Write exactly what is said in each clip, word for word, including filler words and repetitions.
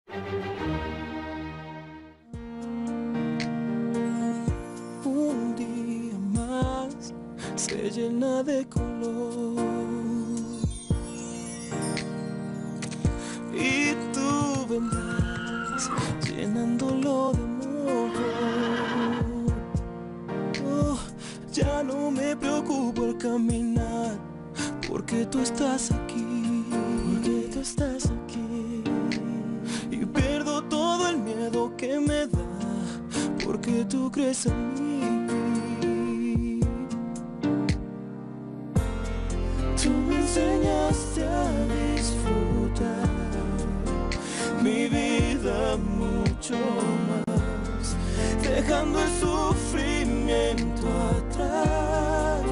Un día más se llena de color y tú vendrás llenándolo de amor. Oh, ya no me preocupo al caminar, porque tú estás aquí, porque tú estás aquí. Y pierdo todo el miedo que me da, porque tú crees en mí. Tú me enseñaste a disfrutar mi vida mucho más, dejando el sufrimiento atrás,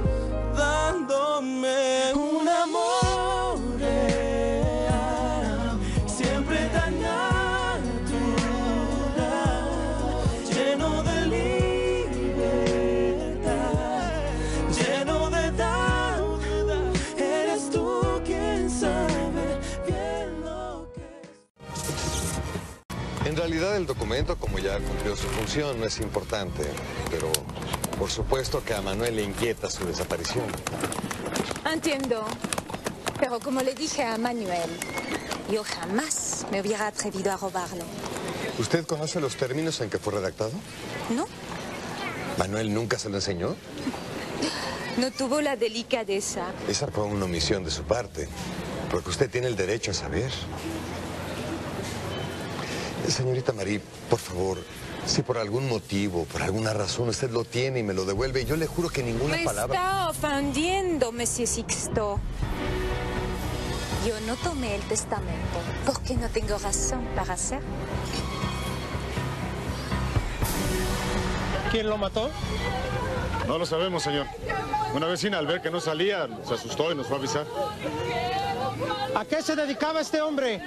dándome un amor real, siempre tan natural, lleno de libertad, lleno de dar. Eres tú quien sabe bien lo que es. En realidad el documento, como ya cumplió su función, no es importante, pero por supuesto que a Manuel le inquieta su desaparición. Entiendo, pero como le dije a Manuel, yo jamás me hubiera atrevido a robarlo. ¿Usted conoce los términos en que fue redactado? ¿No? ¿Manuel nunca se lo enseñó? No tuvo la delicadeza. Esa fue una omisión de su parte, porque usted tiene el derecho a saber. Señorita Marie, por favor, si por algún motivo, por alguna razón usted lo tiene y me lo devuelve, yo le juro que ninguna Me palabra... está ofendiendo, Monsieur Sixto. Yo no tomé el testamento porque no tengo razón para hacerlo. ¿Quién lo mató? No lo sabemos, señor. Una vecina, al ver que no salía, se asustó y nos fue a avisar. ¿A qué se dedicaba este hombre?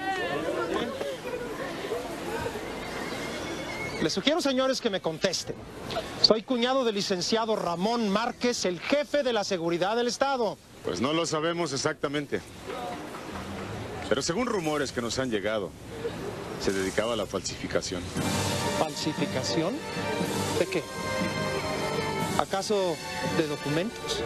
Les sugiero, señores, que me contesten. Soy cuñado del licenciado Ramón Márquez, el jefe de la seguridad del Estado. Pues no lo sabemos exactamente. Pero según rumores que nos han llegado, se dedicaba a la falsificación. ¿Falsificación? ¿De qué? ¿Acaso de documentos?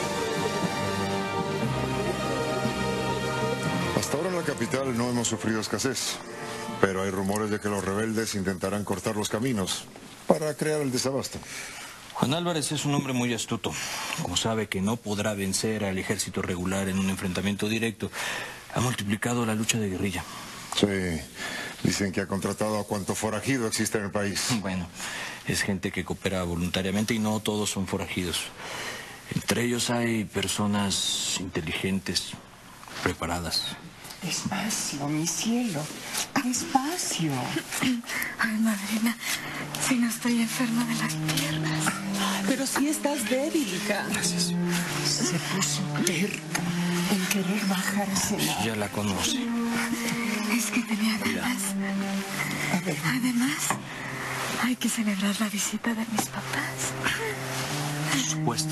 Hasta ahora en la capital no hemos sufrido escasez, pero hay rumores de que los rebeldes intentarán cortar los caminos para crear el desabasto. Juan Álvarez es un hombre muy astuto. Como sabe que no podrá vencer al ejército regular en un enfrentamiento directo, ha multiplicado la lucha de guerrilla. Sí, dicen que ha contratado a cuanto forajido existe en el país. Bueno, es gente que coopera voluntariamente y no todos son forajidos. Entre ellos hay personas inteligentes, preparadas. Despacio, mi cielo. Despacio. Ay, madrina, si no estoy enferma de las piernas. Pero si estás débil, hija. Gracias. Se puso terca en querer bajarse. Ya la conoce. Es que tenía ganas. A ver. Además, hay que celebrar la visita de mis papás. Por supuesto.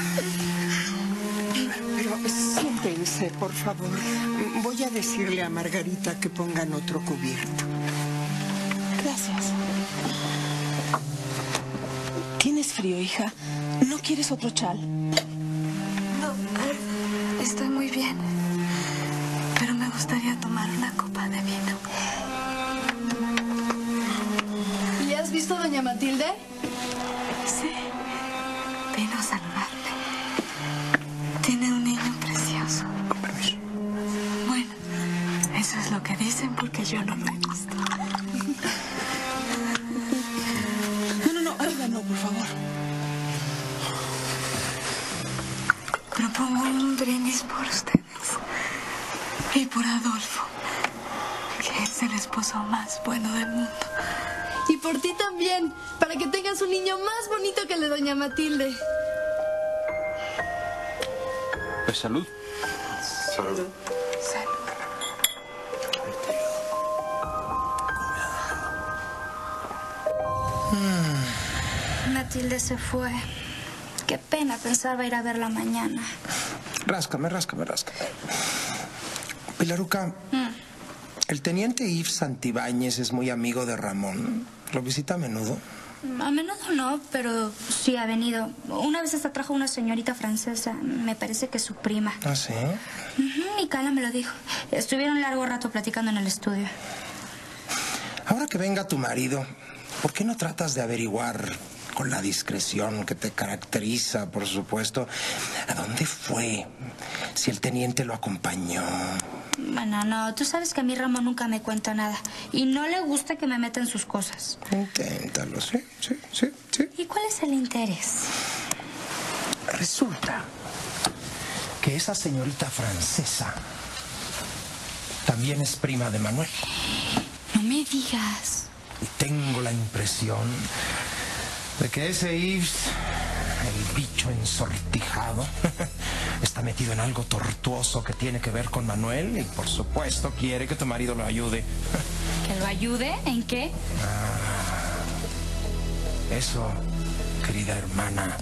Pero siéntense, por favor. Voy a decirle a Margarita que pongan otro cubierto. Gracias. ¿Tienes frío, hija? ¿No quieres otro chal? No, estoy muy bien. Pero me gustaría tomar una copa de vino. ¿Y has visto a doña Matilde? Sí. Vino a saludarme. Tiene un niño precioso. Con permiso. Bueno, eso es lo que dicen porque yo no lo he visto. No, no, no, Aida, no, por favor. Propongo un brindis por ustedes. Y por Adolfo, que es el esposo más bueno del mundo. Y por ti también, para que tengas un niño más bonito que el de doña Matilde. Pues salud. Salud. Salud. Matilde se fue. Qué pena, pensaba ir a verla mañana. Ráscame, ráscame, ráscame. Pilaruca, Mm. El teniente Yves Santibáñez es muy amigo de Ramón. ¿Lo visita a menudo? A menudo no, pero sí ha venido. Una vez hasta trajo una señorita francesa. Me parece que es su prima. ¿Ah, sí? Uh-huh, y Carla me lo dijo. Estuvieron un largo rato platicando en el estudio. Ahora que venga tu marido, ¿por qué no tratas de averiguar, con la discreción que te caracteriza, por supuesto, a dónde fue? Si el teniente lo acompañó. Bueno, no, tú sabes que a mí Ramón nunca me cuenta nada. Y no le gusta que me meta en sus cosas. Inténtalo, sí, sí, sí, sí. ¿Y cuál es el interés? Resulta que esa señorita francesa también es prima de Manuel. No me digas. Y tengo la impresión de que ese Yves, el bicho ensortijado, está metido en algo tortuoso que tiene que ver con Manuel y, por supuesto, quiere que tu marido lo ayude. ¿Que lo ayude? ¿En qué? Ah, eso, querida hermana,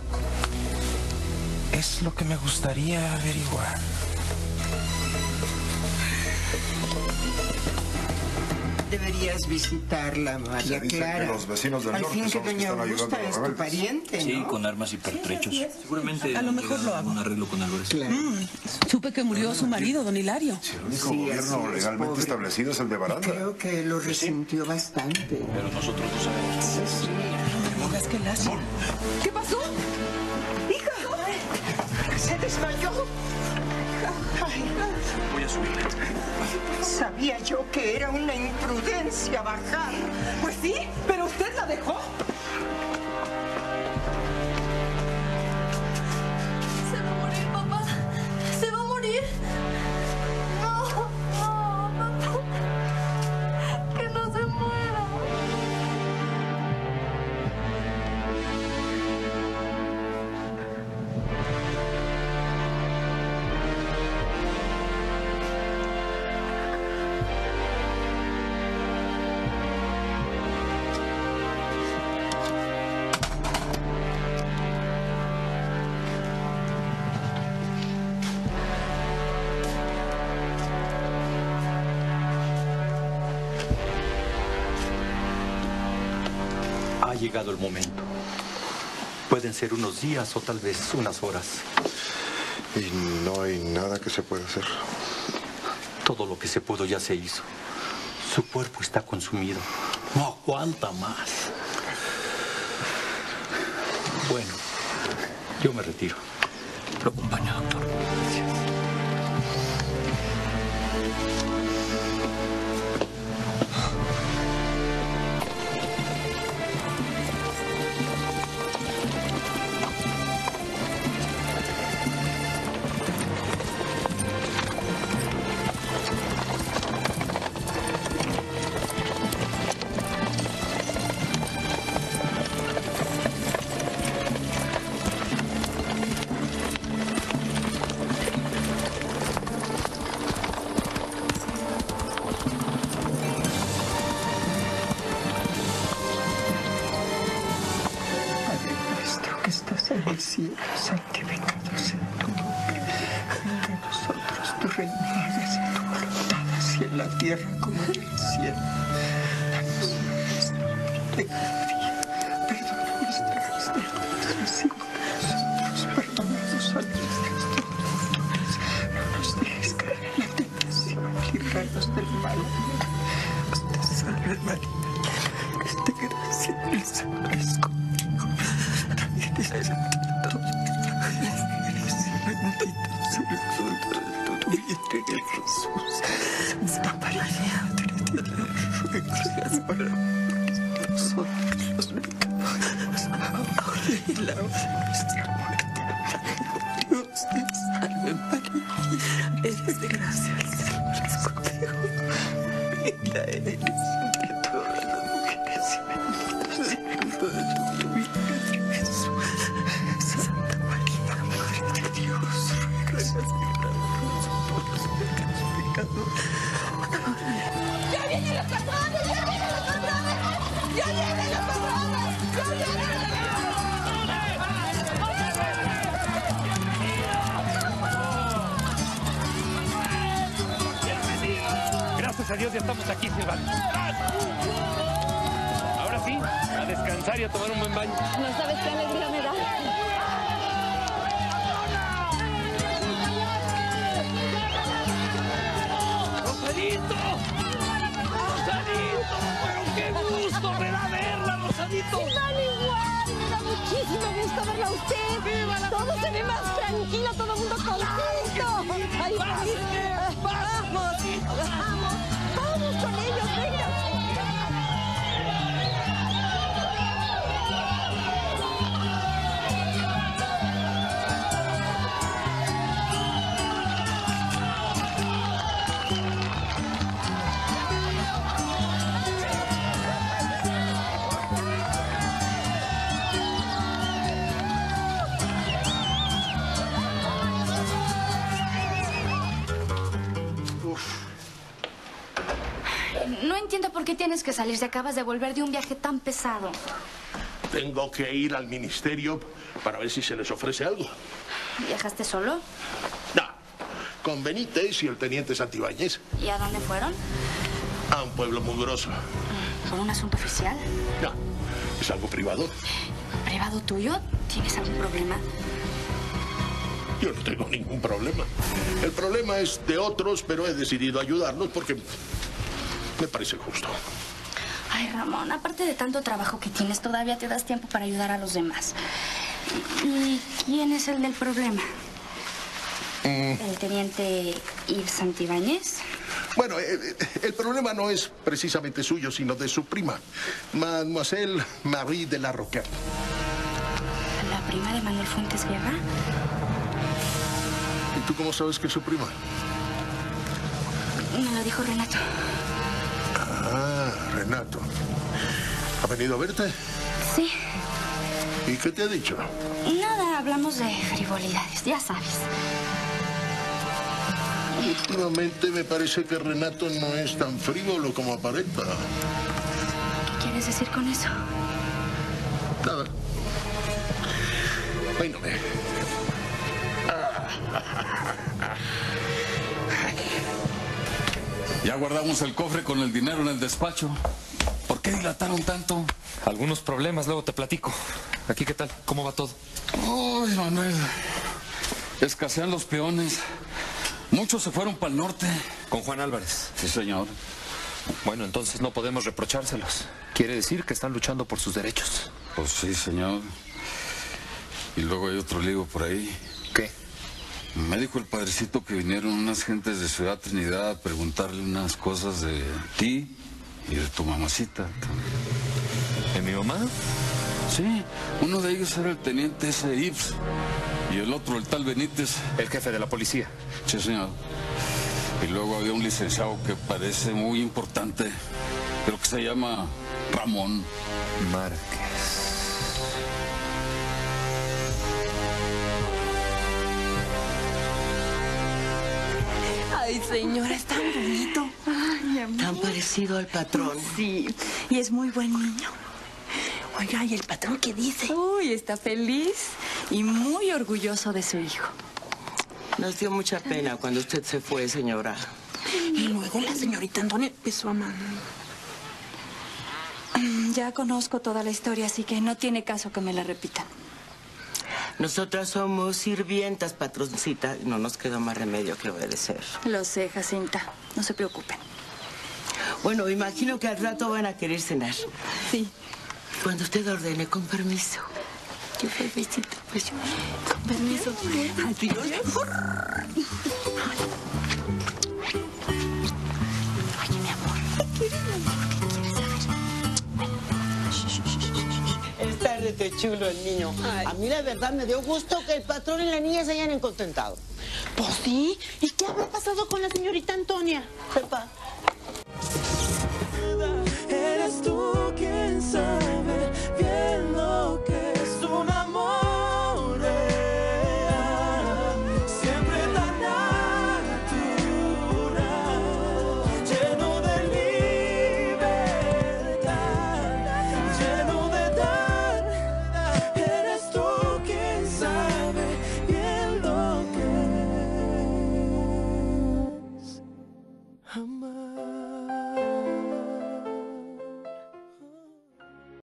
es lo que me gustaría averiguar. Deberías visitarla, María Clara. Que los vecinos del Al norte fin que son los que doña están Augusta ayudando a los es tu rebeldes. pariente, ¿no? Sí, con armas y pertrechos. Seguramente A lo mejor lo hago. un arreglo con Álvarez. Claro. Mm, supe que murió su marido, don Hilario. Si el único Sí, gobierno así es, legalmente pobre. establecido es el de Baranda. Creo que lo resintió bastante. Pero nosotros no sabemos. Sí, sí. No me digas que lástima. ¿Qué pasó? ¡Hija! ¡Se desmayó! Ay, Voy a subirle. sabía yo que era una imprudencia bajar. Pues sí, pero usted la dejó. Se va a morir, papá. Se va a morir. No, no, papá. Que no se muera. Ha llegado el momento. Pueden ser unos días o tal vez unas horas. Y no hay nada que se pueda hacer. Todo lo que se pudo ya se hizo. Su cuerpo está consumido. No aguanta más. Bueno, yo me retiro. Lo acompaño, doctor. Gracias. en el cielo, santificado sea tu nombre. Venga a nosotros tu reino, hágase tu voluntad, así en la tierra como en el cielo. Danos nuestro pan de cada día. Perdona nuestras deudas, así como nosotros perdonamos a nuestros deudores. No nos dejes caer en la tentación, líbranos del mal. Te salve María, que te gracia el Señor es contigo. Eres bendita tú bendito es el fruto de tu vientre, Jesús. Santa María, Madre de Dios, ruega por nosotros los pecadores, ahora y en la hora de nuestra muerte. Dios te salve María, eres de gracia, el Señor es contigo. Bendita eres entre todas las mujeres y bendito es el fruto de tu vientre, Jesús. Santa María, Madre de Dios, ruega por los pecadores. ¡Ya vienen los patrones! ¡Ya vienen los patrones! ¡Ya vienen los patrones! ¡Ya vienen! Gracias a a Dios ya estamos aquí, Silvana. Ahora sí, a descansar y a tomar un buen baño. No sabes qué alegría me da. ¡Rosadito! ¡Rosadito! ¡Pero qué gusto me da verla, Rosadito! ¡Igual, igual! Me da muchísimo gusto verla a usted. ¡Viva! Todo se ve más tranquilo, todo el mundo contento. ¡Ay, feliz! ¡Vamos! ¡Vamos! ¡Vamos con ellos! ¡Venga! No entiendo por qué tienes que salir si acabas de volver de un viaje tan pesado. Tengo que ir al ministerio para ver si se les ofrece algo. ¿Viajaste solo? No, con Benítez y el teniente Santibáñez. ¿Y a dónde fueron? A un pueblo mugroso. ¿Por un asunto oficial? No, es algo privado. ¿Privado tuyo? ¿Tienes algún problema? Yo no tengo ningún problema. El problema es de otros, pero he decidido ayudarlos porque me parece justo. Ay, Ramón, aparte de tanto trabajo que tienes, todavía te das tiempo para ayudar a los demás. ¿Y quién es el del problema? Mm. ¿El teniente Yves Santibáñez? Bueno, eh, el problema no es precisamente suyo, sino de su prima, Mademoiselle Marie de la Roquette. ¿La prima de Manuel Fuentes Guerra? ¿Y tú cómo sabes que es su prima? Me lo dijo Renato. Ah, Renato. ¿Ha venido a verte? Sí. ¿Y qué te ha dicho? Nada, hablamos de frivolidades, ya sabes. Últimamente me parece que Renato no es tan frívolo como aparenta. ¿Qué quieres decir con eso? Nada. Peíname. Ya guardamos el cofre con el dinero en el despacho. ¿Por qué dilataron tanto? Algunos problemas, luego te platico. ¿Aquí qué tal? ¿Cómo va todo? Ay, Manuel. Escasean los peones. Muchos se fueron para el norte. ¿Con Juan Álvarez? Sí, señor. Bueno, entonces no podemos reprochárselos. Quiere decir que están luchando por sus derechos. Pues sí, señor. Y luego hay otro lío por ahí. ¿Qué? Me dijo el padrecito que vinieron unas gentes de Ciudad Trinidad a preguntarle unas cosas de ti y de tu mamacita. ¿De mi mamá? Sí, uno de ellos era el teniente ese Yves y el otro el tal Benítez. El jefe de la policía. Sí, señor. Y luego había un licenciado que parece muy importante, pero que se llama Ramón Márquez. Ay, señora, es tan bonito. Ay, amor. Tan parecido al patrón. Sí, y es muy buen niño. Oiga, ¿y el patrón qué dice? Uy, está feliz y muy orgulloso de su hijo. Nos dio mucha pena cuando usted se fue, señora. Y luego la señorita Antonia empezó a amar. Ya conozco toda la historia, así que no tiene caso que me la repitan. Nosotras somos sirvientas, patroncita. No nos queda más remedio que obedecer. Lo sé, Jacinta. No se preocupen. Bueno, imagino que al rato van a querer cenar. Sí. Cuando usted ordene, con permiso. Qué bebecito, pues yo. Con permiso. Adiós. Oye, mi amor. ¿Qué quieres, mi amor? ¿Qué quieres saber? Está rete chulo el niño. Ay. A mí la verdad me dio gusto que el patrón y la niña se hayan encontentado. Pues sí. ¿Y qué habrá pasado con la señorita Antonia? Sepa.